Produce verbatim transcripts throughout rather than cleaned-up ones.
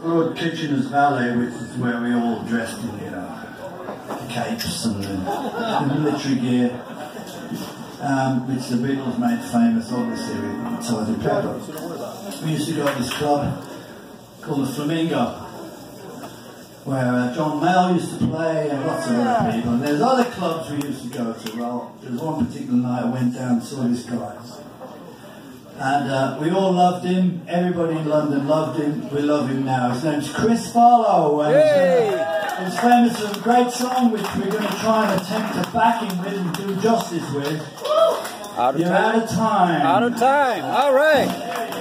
Lord Kitchener's Valet, which is where we all dressed in, you know, capes and the, the military gear, um, which the Beatles made famous, obviously, with Sergeant Pepper. We used to go to this club called the Flamingo, where uh, John Mayall used to play and lots of other people. And there's other clubs we used to go to. Well, there was one particular night I went down and saw this guy. And uh, we all loved him. Everybody in London loved him. We love him now. His name's Chris Farlowe. And he's, uh, he's famous for a great song which we're going to try and attempt to back him with and do justice with. Out of You're time. out of time. Out of time. All right.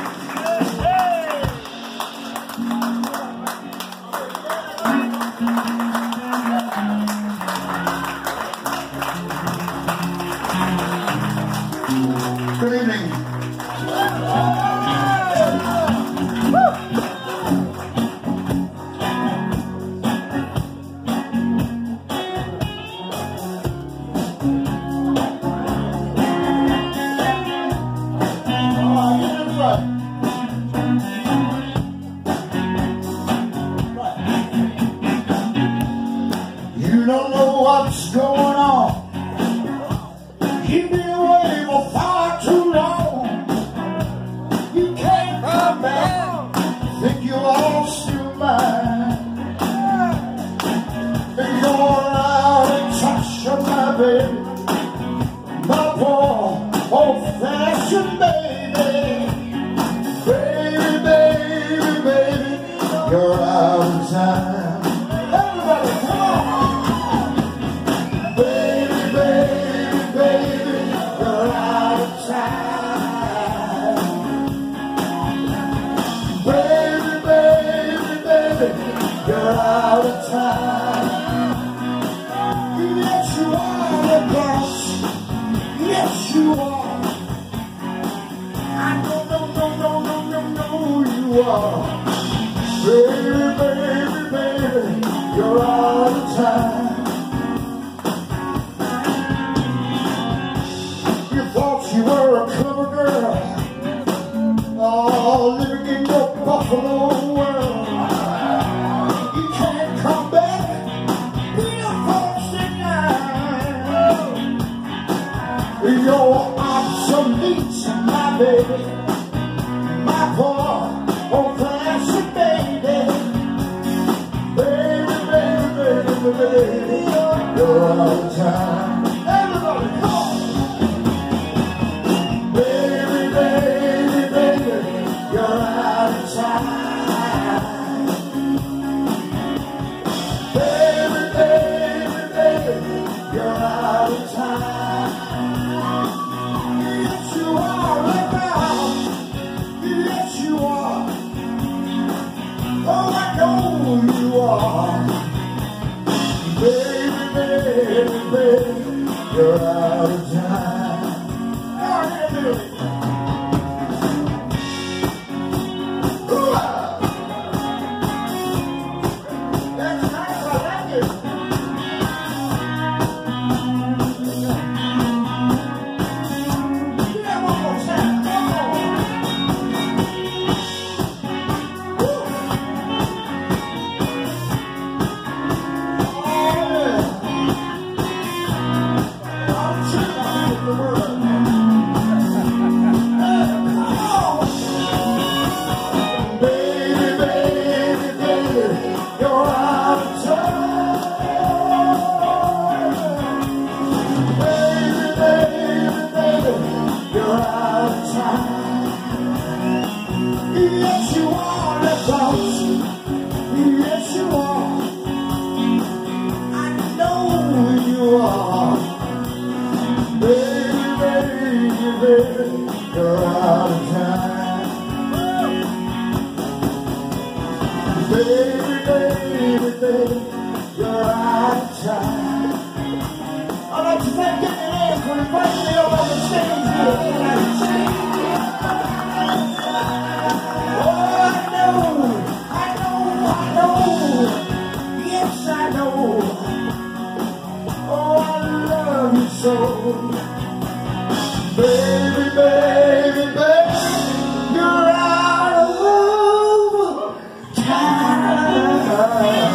Good evening. You don't know what's going on. You've been away for far too long. You can't come back. Think you lost your mind. And you're out and touch of my baby, my poor old-fashioned baby. Baby, baby, baby, you're out of time. Everybody, come on. Baby, baby, baby, you're out of time. Baby, baby, baby, you're out of time. Yes, you are the boss. Yes, you are. I know, no, no, no, no, no, no, you are. Baby, baby, baby, you're out of time. You thought you were a clever girl, oh, living in your Buffalo world. You can't come back, real folks deny. You're obsolete, my baby, my poor old-fashioned baby. Baby, baby, baby, baby, you're out of time. Everybody, come on. Baby, baby, baby, you're out of time. Baby, baby, baby, you're out of time. Yes, you are right now. Yes, you are. Oh, I know you are. Baby, baby, baby, you're out of time. Oh, yeah, baby. That's nice, I like it. Do that one more time. Come on. Woo. Oh, yeah. I'm trying to the world. Baby, baby, baby, you're out of time. Baby, baby, baby, you're out of time. Yes, you are the boss. Yes, you are. I know you are. Baby, baby, baby, you're out of time. Baby, baby, baby, you're out of time. I'd like to thank Denny Laine for inviting me up on the stage here. Oh, I know, I know, I know. Yes, I know. Oh, I love you so. Baby, baby, baby, you're out of time. love.